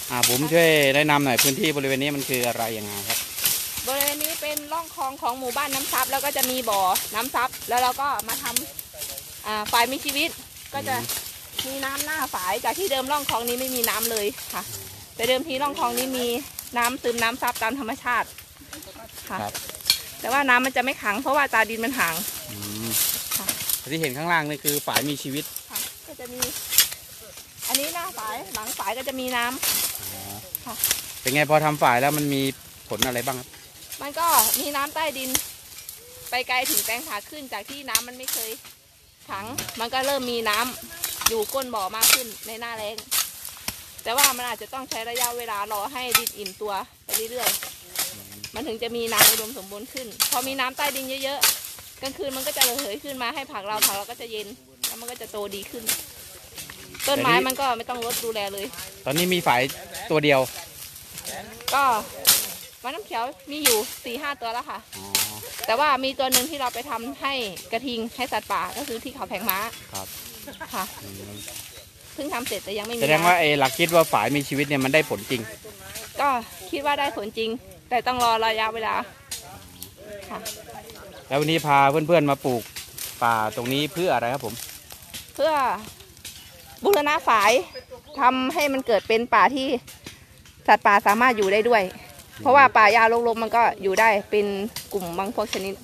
ผมช่วยแนะนำหน่อยพื้นที่บริเวณนี้มันคืออะไรยังไงครับบริเวณนี้เป็นร่องคลองของหมู่บ้านน้ำซับแล้วก็จะมีบ่อน้ำซับแล้วเราก็มาทำฝ่ายมีชีวิตก็จะมีน้ำหน้าฝ่ายจากที่เดิมร่องคลองนี้ไม่มีน้ำเลยค่ะแต่เดิมทีร่องคลองนี้มีน้ำซึมน้ำซับตามธรรมชาติค่ะแต่ว่าน้ำมันจะไม่ขังเพราะว่าตาดินมันห่างค่ะที่เห็นข้างล่างนี่คือฝ่ายมีชีวิตค่ะก็จะมีอันนี้หน้าฝ่ายหลังฝ่ายก็จะมีน้ำค่ะเป็นไงพอทำฝ่ายแล้วมันมีผลอะไรบ้างครับมันก็มีน้ำใต้ดินไปไกลถึงแปลงผักขึ้นจากที่น้ำมันไม่เคยขังมันก็เริ่มมีน้ำอยู่ก้นบ่อมากขึ้นในหน้าแล้งแต่ว่ามันอาจจะต้องใช้ระยะเวลารอให้ดินอิ่มตัวไปเรื่อยๆมันถึงจะมีน้ำอุดมสมบูรณ์ขึ้นพอมีน้ำใต้ดินเยอะๆกลางคืนมันก็จะระเหยขึ้นมาให้ผักเราก็จะเย็นแล้วมันก็จะโตดีขึ้นต้นไม้มันก็ไม่ต้องลดดูแลเลยตอนนี้มีฝ่ายตัวเดียวก็มันน้ำเขียวมีอยู่4-5 ตัวแล้วค่ะแต่ว่ามีตัวหนึ่งที่เราไปทำให้กระทิงให้สัตว์ป่าก็คือที่เขาแผงม้าครับค่ะเพิ่งทำเสร็จแต่ยังไม่มีแสดงว่าหลักคิดว่าฝ่ายมีชีวิตเนี่ยมันได้ผลจริงก็คิดว่าได้ผลจริงแต่ต้องรอระยะเวลาค่ะแล้ววันนี้พาเพื่อนๆมาปลูกป่าตรงนี้เพื่ออะไรครับผมเพื่อบูรณะฝายทำให้มันเกิดเป็นป่าที่สัตว์ป่าสามารถอยู่ได้ด้วยเพราะว่าป่าหญ้ารกๆมันก็อยู่ได้เป็นกลุ่มบางพวกชนิด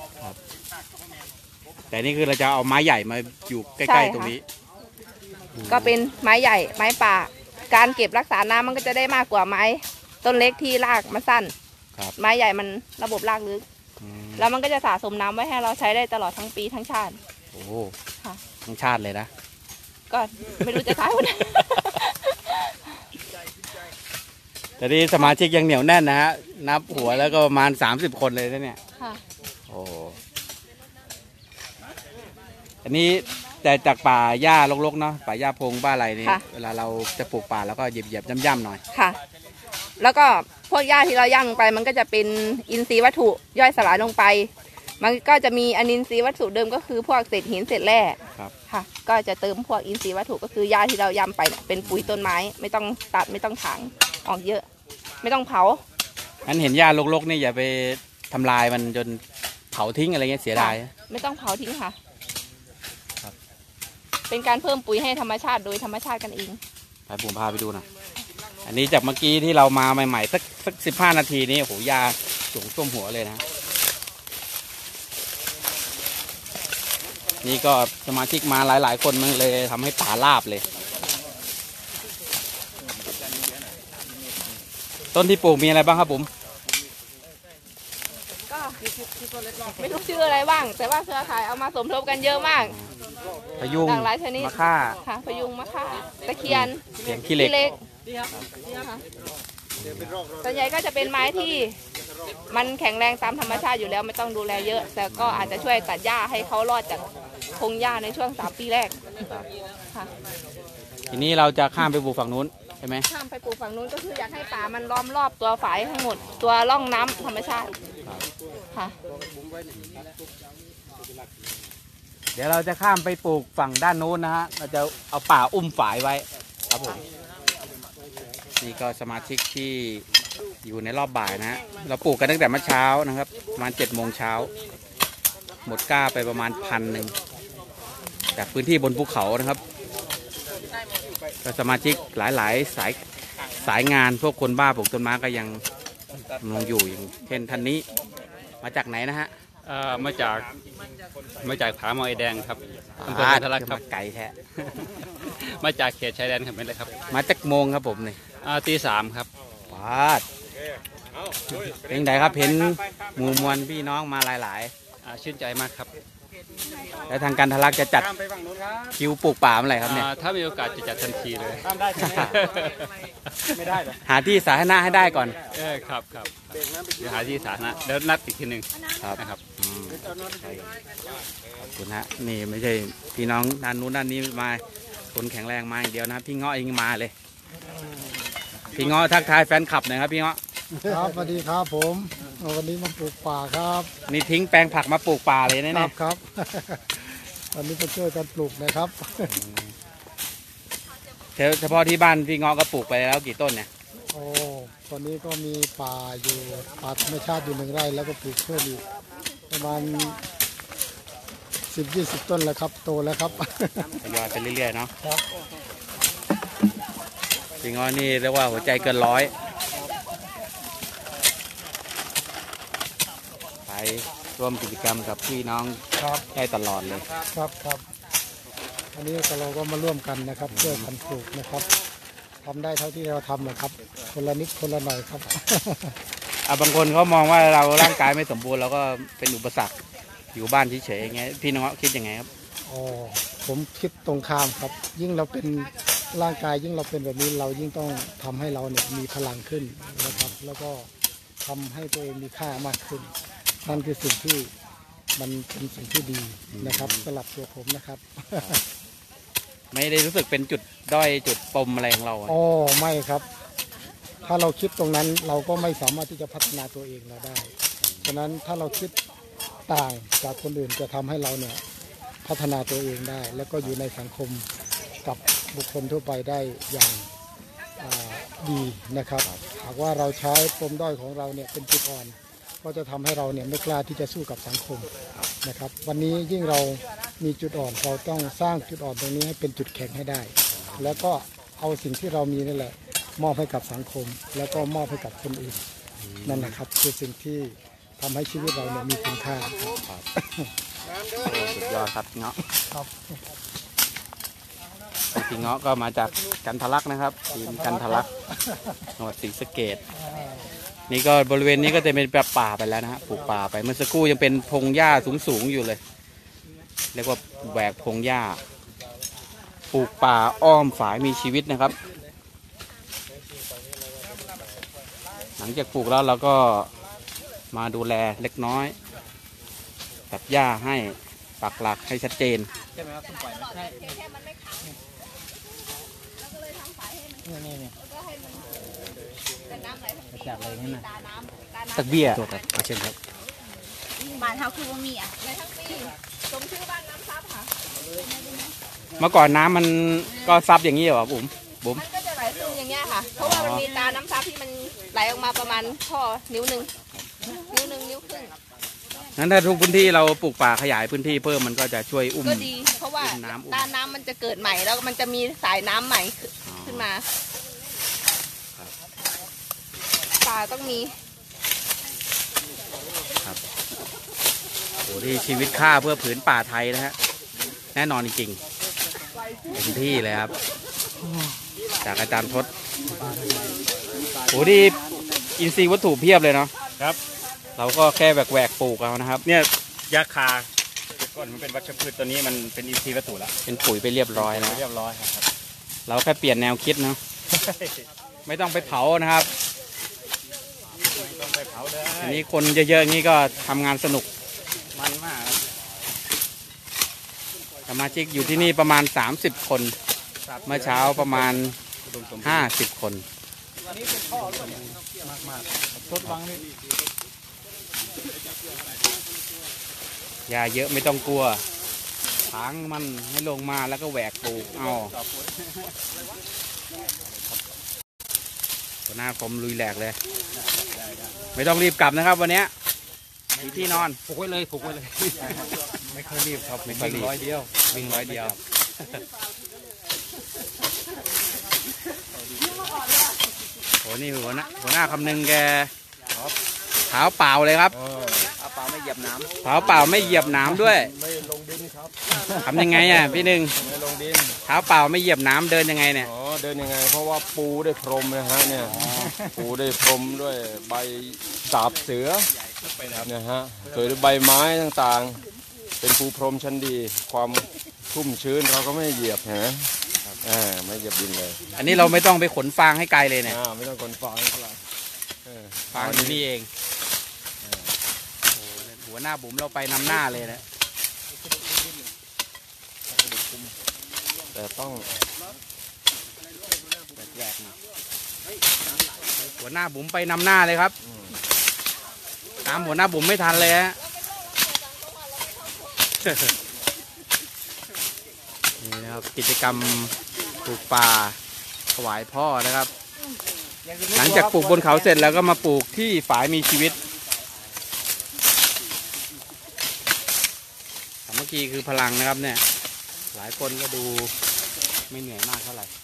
แต่นี่คือเราจะเอาไม้ใหญ่มาอยู่ใกล้ๆตรงนี้ก็เป็นไม้ใหญ่ไม้ป่าการเก็บรักษาน้ำมันก็จะได้มากกว่าไม้ต้นเล็กที่รากมันสั้นไม้ใหญ่มันระบบรากลึกแล้วมันก็จะสะสมน้ำไว้ให้เราใช้ได้ตลอดทั้งปีทั้งชาติโอ้ค่ะทั้งชาติเลยนะก็ไม่รู้จะท้ายวันแต่ที่สมาชิกยังเหนียวแน่นนะฮะนับหัวแล้วก็ประมาณ30 คนเลยนะเนี่ยโอ้อันนี้แต่จากป่าหญ้ารกๆเนาะป่าหญ้าพงป่าอะไรนี่เวลาเราจะปลูกป่าแล้วก็เหยียบย่ำๆหน่อยค่ะแล้วก็พวกหญ้าที่เราย่างลงไปมันก็จะเป็นอินทรีย์วัตถุย่อยสลายลงไปมันก็จะมีอนินทรีย์วัตถุเดิมก็คือพวกเศษหินเศษแร่ค่ะก็จะเติมพวกอินทรีย์วัตถุก็คือหญ้าที่เราย่ำไปเป็นปุ๋ยต้นไม้ไม่ต้องตัดไม่ต้องถางออกเยอะไม่ต้องเผางั้นเห็นหญ้ารกๆนี่อย่าไปทำลายมันจนเผาทิ้งอะไรเงี้ยเสียดายไม่ต้องเผาทิ้งค่ะเป็นการเพิ่มปุ๋ยให้ธรรมชาติโดยธรรมชาติกันเองไปผมพาไปดูหน่อยอันนี้จากเมื่อกี้ที่เรามาใหม่ๆสัก15 นาทีนี้โอ้โหหญ้าสูงท่วมหัวเลยนะนี่ก็สมาชิกมาหลายๆคนมันเลยทำให้ป่าราบเลยต้นที่ปลูกมีอะไรบ้างครับผมก็ไม่รู้ชื่ออะไรบ้างแต่ว่าเครือข่ายเอามาสมทบกันเยอะมากพยุงหลายชนิดมะค่าค่ะพยุงมะค่าตะเคียนขี้เหล็กส่วนใหญ่ก็จะเป็นไม้ที่มันแข็งแรงตามธรรมชาติอยู่แล้วไม่ต้องดูแลเยอะแต่ก็อาจจะช่วยตัดหญ้าให้เขารอดจากพงหญ้าในช่วง3 ปีแรกค่ะทีนี้เราจะข้ามไปปลูกฝั่งนู้นใช่ไหมข้ามไปปลูกฝั่งนู้นก็คืออยากให้ป่ามันล้อมรอบตัวฝายทั้งหมดตัวร่องน้ำธรรมชาติค่ะเดี๋ยวเราจะข้ามไปปลูกฝั่งด้านนู้นนะฮะเราจะเอาป่าอุ้มฝายไว้ครับผมนี่ก็สมาชิกที่อยู่ในรอบบ่ายนะฮะเราปลูกกันตั้งแต่เมื่อเช้านะครับประมาณ7 โมงเช้าหมดก้าไปประมาณ1,000จากพื้นที่บนภูเขานะครับก็สมาชิกหลายสายงานพวกคนบ้าปลูกต้นไม้ก็ยังอยู่อย่างเช่นท่านนี้มาจากไหนนะฮะมาจากผาหมอไอแดงครับอำเภอทะลักครับไก่แท้มาจากเขตชายแดนครับเป็นไรครับมาจากโมงครับผมนี่ตี 3ครับปาดเป็นไงครับเห็นหมู่มวลพี่น้องมาหลายชื่นใจมากครับแล้วทางการทะลักจะจัดคิวปลูกป่าเมื่อไหร่ครับเนี่ยถ้ามีโอกาสจะจัดทันทีเลยไม่ได้หาที่สาธารณะให้ได้ก่อนครับจะหาที่สาธารณะแล้วนัดอีกทีหนึ่งนะครับคุณฮะนี่ไม่ใช่พี่น้องด้านนู้นด้านนี้มาคนแข็งแรงมาอย่างเดียวนะพี่เงาะเองมาเลยพี่เงาะทักทายแฟนคลับหน่อยครับพี่เงาะครับสวัสดีครับผมวันนี้มาปลูกป่าครับนี่ทิ้งแปลงผักมาปลูกป่าเลยนะเนี่ยครับวันนี้มาช่วยกันปลูกนะครับเฉพาะที่บ้านพี่เงาะก็ปลูกไปแล้วกี่ต้นเนี่ยโอ้ตอนนี้ก็มีป่าอยู่ป่าธรรมชาติอยู่1 ไร่แล้วก็ปลูกเพิ่มอีกประมาณ10-20 ต้นแล้วครับโตแล้วครับทยอยไปเรื่อยๆเนาะครับจริงอ๋อนี่เรียกว่าหัวใจเกินร้อยไปร่วมกิจกรรมกับพี่น้องครับได้ตลอดเลยครับอันนี้เราก็มาร่วมกันนะครับช่วยกันปลูกนะครับทำได้เท่าที่เราทำนะครับคนละนิดคนละหน่อยครับบางคนเขามองว่าเราร่างกายไม่สมบูรณ์เราก็เป็นอุปสรรคอยู่บ้านเฉยๆอย่างเงี้ยพี่น้องคิดยังไงครับอ๋อผมคิดตรงข้ามครับ ยิ่งเราเป็นร่างกายยิ่งเราเป็นแบบนี้เรายิ่งต้องทำให้เราเนี่ยมีพลังขึ้นนะครับ แล้วก็ทำให้ตัวเองมีค่ามากขึ้นนั่นคือสิ่งที่มันเป็นสิ่งที่ดีนะครับสำหรับตัวผมนะครับไม่ได้รู้สึกเป็นจุดด้อยจุดปมอะไรของเราอะอ๋อไม่ครับ ถ้าเราคิดตรงนั้นเราก็ไม่สามารถที่จะพัฒนาตัวเองเราได้ฉะนั้นถ้าเราคิดต่างจากคนอื่นจะทำให้เราเนี่ยพัฒนาตัวเองได้ แล้วก็อยู่ในสังคมกับบุคคลทั่วไปได้อย่างดีนะครับหากว่าเราใช้ปมด้อยของเราเนี่ยเป็นจุดอ่อนก็จะทำให้เราเนี่ยไม่กล้าที่จะสู้กับสังคมนะครับวันนี้ยิ่งเรามีจุดอ่อนเราต้องสร้างจุดอ่อนตรงนี้ให้เป็นจุดแข็งให้ได้ แล้วก็เอาสิ่งที่เรามีนั่นแหละมอบให้กับสังคม แล้วก็มอบให้กับคนอื่นนั่นนะครับคือสิ่งที่ทำให้ชีวิตเราเนี่ยมีคุณค่าครับสุดยอดครับเงาะครับพี่เงาะก็มาจากกันทะลักนะครับทีมกันทะลักจังหวัดศรีสะเกษนี่ก็บริเวณนี้ก็จะเป็นแบบป่าไปแล้วนะฮะปลูกป่าไปเมื่อสักครู่ยังเป็นพงหญ้าสูงๆอยู่เลยเรียกว่าแหวกพงหญ้าปลูกป่าอ้อมฝายมีชีวิตนะครับ หลังจากปลูกแล้วเราก็มาดูแลเล็กน้อยตัดหญ้าให้ปักหลักให้ชัดเจนแค่มันไม่ขังแล้วก็เลยทำฝายให้มันแล้วก็ให้มันแต่น้ำไหลทั้งปีตาน้ำตักเบี้ยตัวครับเช่นครับบ้านเฮาคือว่ามีอ่ะในทั้งปีสมชื่อบ้านน้ำซับค่ะเมื่อก่อนน้ำมันก็ซับอย่างนี้เหรอบุ๋มมันก็จะไหลซึมอย่างเงี้ยค่ะ เพราะว่ามันมีตาน้ำซับที่มันไหลออกมาประมาณท่อนิ้วครึ่งงั้นถ้าทุกพื้นที่เราปลูกป่าขยายพื้นที่เพิ่มมันก็จะช่วยอุ้มก็ดี เพราะว่าน้ำตาน้ำมันจะเกิดใหม่แล้วมันจะมีสายน้ำใหม่ขึ้นมาป่าต้องมีโอ้ที่ชีวิตค่าเพื่อผืนป่าไทยนะฮะแน่นอนจริงๆเต็มที่เลยครับจากอาจารย์ทศโอ้ที่อินทรีย์วัตถุเพียบเลยเนาะครับเราก็แค่แหวกปลูกเอานะครับเนี่ยยาคาแต่ก่อนมันเป็นวัชพืชตัวนี้มันเป็นอินทรีย์วัตถุละเป็นปุ๋ยไปเรียบร้อยนะเรียบร้อยครับเราแค่เปลี่ยนแนวคิดเนาะไม่ต้องไปเผานะครับต้องไปเผาเลยอันนี้คนเยอะๆอย่างนี้ก็ทำงานสนุกมันมากครับสมาชิกอยู่ที่นี่ประมาณ30 คนเมื่อเช้าประมาณ50 คนยาเยอะไม่ต้องกลัวถางมันให้ลงมาแล้วก็แหวกปลูกเอาหัวหน้าผมลุยแหลกเลย ไม่ต้องรีบกลับนะครับวันนี้มีที่นอนผูกไว้เลยผูกไว้เลย ไม่ค่อยรีบครับไม่ค่อยรีบ 100 เดียววิ่ง100 เดียวโหนี่หัวหน้าคำนึงแกเท้าเปล่าเลยครับเอาปลาไม่เหยียบน้เท้าเปล่าไม่เหยียบหนามด้วยำไม่ลงดินครับทำยังไงอ่ะพี่หนึ่งไม่ลงดินเท้าเปล่าไม่เหยียบหนามเดินยังไงเนี่ยอ๋อเดินยังไงเพราะว่าปูได้พรมนะฮะเนี่ยปูได้พรมด้วยใบสาบเสือเนี่ยฮะสวยด้วยใบไม้ต่างๆ เป็นปูพรมชั้นดี ความชุ่มชื้นเราก็ไม่เหยียบฮะไม่เหยียบดินเลยอันนี้เราไม่ต้องไปขนฟางให้ไกลเลยเนี่ยไม่ต้องกลนฟางเท่าไหร่ฟางอยู่นี่เองโอ้โหหัวหน้าบุ๋มเราไปนำหน้าเลยนะแต่ต้องแหวกๆมาหัวหน้าบุ๋มไปนำหน้าเลยครับตามหัวหน้าบุ๋มไม่ทันเลยฮะ นี่นะครับกิจกรรมปลูกป่าถวายพ่อนะครับหลังจากปลูกบนเขาเสร็จแล้วก็มาปลูกที่ฝายมีชีวิตสามัคคีคือพลังนะครับเนี่ยหลายคนก็ดูไม่เหนื่อยมากเท่าไหร่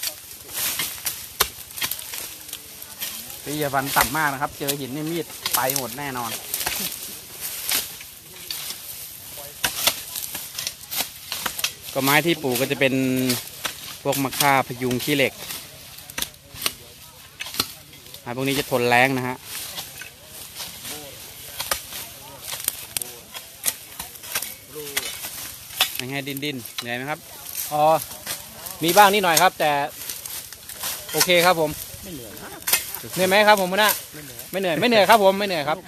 พี่วันต่ำมากนะครับเจอหินนี่มีดไปหมดแน่นอนก็ไม้ที่ปลูกก็จะเป็นพวกมะค่าพยุงขี้เหล็กไม้พวกนี้จะทนแรงนะฮะยังไงดินเหนื่อยไหมครับอ๋อมีบ้างนิดหน่อยครับ แต่โอเคครับผมเหนื่อยไหมครับผมนะไม่เหนื่อยครับผมไม่เหนื่อยครับ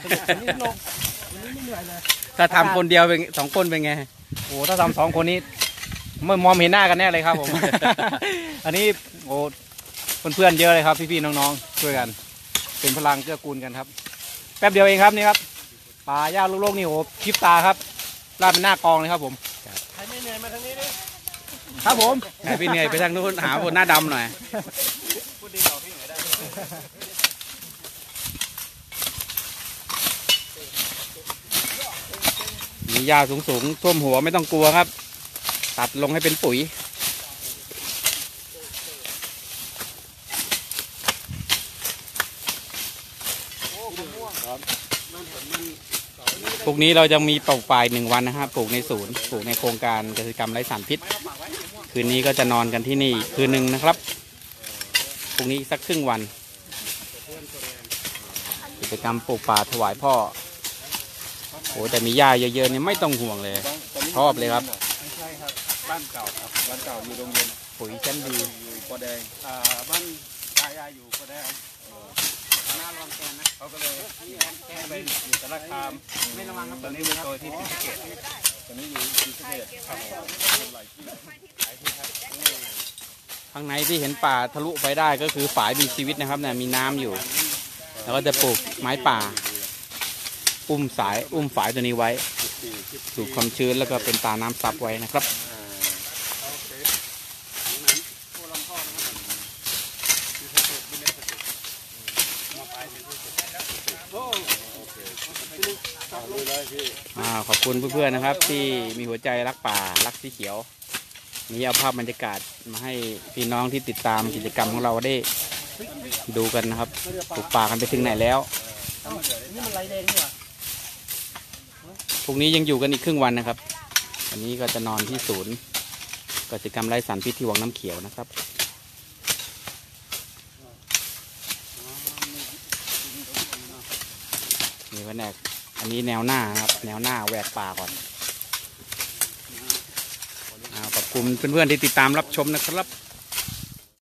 ถ้าทำคนเดียวเป็นสองคนเป็นไงโอ้ถ้าทำสองคนนี้ไม่มองเห็นหน้ากันแน่เลยครับผม อันนี้โอ้เพื่อนๆเยอะเลยครับพี่ๆน้องๆช่วยกันเป็นพลังเกื้อกูลกันครับแป๊บเดียวเองครับนี่ครับป่าหญ้าโลกๆนี่โอ้พริบตาครับลาดเป็นหน้ากองเลยครับผมใครไม่เหนื่อยมาทางนี้ดิครับผมให้พี่เหนื่อยไปทางนู้นหาคนหน้าดำหน่อยมีหญ้าสูงๆท่วมหัวไม่ต้องกลัวครับตัดลงให้เป็นปุ๋ยพวกนี้เราจะมีปลูกป่า1 วันนะครับปลูกในศูนย์ปลูกในโครงการเกษตรกรรมไร้สารพิษคืนนี้ก็จะนอนกันที่นี่คืนหนึ่งนะครับพรุ่งนี้สักครึ่งวันกิจกรรมปลูกป่าถวายพ่อโอ้แต่มีหญ้าเยอะๆเนี่ยไม่ต้องห่วงเลยชอบเลยครับไม่ใช่ครับบ้านเก่าครับบ้านเก่าอยู่โรงเรียนปุ๋ยชั้นดีอยู่ปอแดงบ้านตายายอยู่ปอแดงหน้ารองแกนนะเขาก็เลยแกไปอยู่สารคามไม่ระวังครับตอนนี้เป็นตัวที่ศรีสะเกษตอนนี้อยู่ศรีสะเกษครับหลายที่หลายที่ครับข้างในที่เห็นป่าทะลุไปได้ก็คือฝายมีชีวิตนะครับเนี่ยมีน้ำอยู่ แล้วก็จะปลูกไม้ป่าอุ้มฝายตัวนี้ไว้สูบความชื้นแล้วก็เป็นตาน้ำซับไว้นะครับขอบคุณเพื่อนๆนะครับที่มีหัวใจรักป่ารักสีเขียวนี่เอาภาพบรรยากาศมาให้พี่น้องที่ติดตามกิจกรรมของเราได้ดูกันนะครับปลูกป่ากันไปถึงไหนแล้วพรุ่งนี้ยังอยู่กันอีกครึ่งวันนะครับวันนี้ก็จะนอนที่ศูนย์กิจกรรมไร้สารพิษที่วังน้ำเขียวนะครับนี่แผนกอันนี้แนวหน้านะครับแนวหน้าแหวกป่าก่อนขอบคุณเพื่อนๆที่ติดตามรับชมนะครับ